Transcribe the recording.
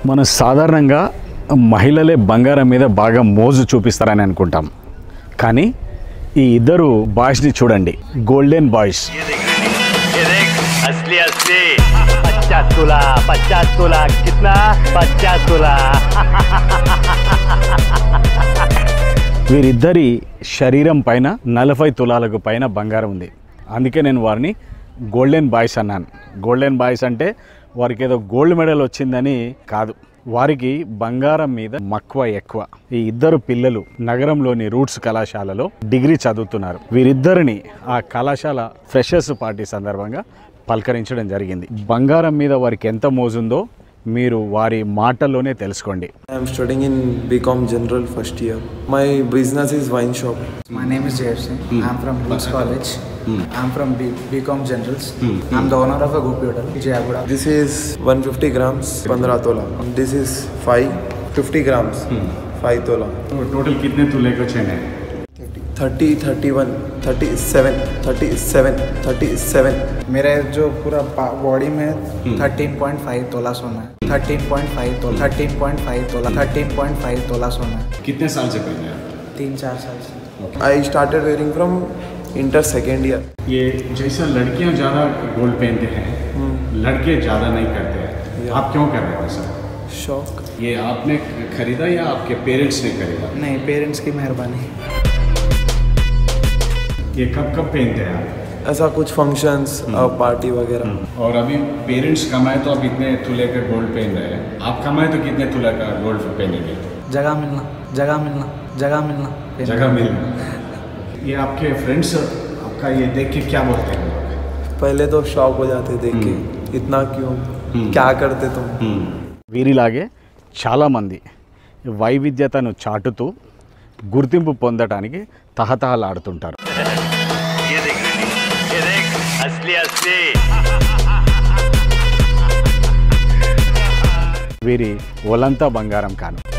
మనం సాధారణంగా మహిళలే బంగారం మీద బాగా మోజు చూపిస్తారని అనుకుంటాం, కానీ ఈ ఇద్దరు బాయ్స్ని చూడండి, గోల్డెన్ బాయ్స్. వీరిద్దరి శరీరం పైన 40 తులాలకు పైన బంగారం ఉంది. అందుకే నేను వారిని గోల్డెన్ బాయ్స్ అన్నాను. గోల్డెన్ బాయ్స్ అంటే వారికి ఏదో గోల్డ్ మెడల్ వచ్చిందని కాదు, వారికి బంగారం మీద మక్కువ ఎక్కువ. ఈ ఇద్దరు పిల్లలు నగరంలోని రూట్స్ కళాశాలలో డిగ్రీ చదువుతున్నారు. వీరిద్దరిని ఆ కళాశాల ఫ్రెషర్స్ పార్టీ సందర్భంగా పలకరించడం జరిగింది. బంగారం మీద వారికి ఎంత మోజుందో మీరు వారి మాటల్లోనే తెలుసుకోండి. I am studying in BCom General first year. My business is wine shop. My name is Jayar Singh. I am from Roots College. I am from BCom Generals. I am the owner of a Gopi Hotel, Jayaguda. This is 150 grams, 15 tola. This is 550 grams, 5 tola. Total कितने तुले का chain है? 30, 31, 37, 37, 37. मेरे जो पूरा body में 13.5 तोला सोना है. 13.5 तोला, 13.5 तोला, 13.5 तोला सोना है. कितने साल से पहले? 3-4 साल से. I started wearing from inter second year. ये जैसा लड़कियां ज़्यादा गोल्ड पहनते हैं, लड़के ज़्यादा नहीं करते हैं. आप क्यों कर रहे हैं सर? शौक. ये आपने खरीदा या आपके पेरेंट्स ने खरीदा? नहीं, पेरेंट्स की मेहरबानी. ये कब कब पहनते हैं आप? ऐसा कुछ फंक्शंस पार्टी वगैरह. और अभी पेरेंट्स कमाए तो आप इतने तुले का गोल्ड पहन रहे हैं, आप कमाए तो कितने तुले का गोल्ड पहनेंगे? जगह मिलना, जगह मिलना, जगह मिलना, जगह मिलना. ये आपके फ्रेंड्स आपका ये देख के क्या बोलते हैं? पहले तो शौक हो जाते देख के, इतना क्यों, क्या करते तुम. వీరిలాగే చాలామంది వైవిధ్యతను చాటుతూ గుర్తింపు పొందటానికి తహతహలాడుతుంటారు. వీరి ఒలంతా బంగారం కాను.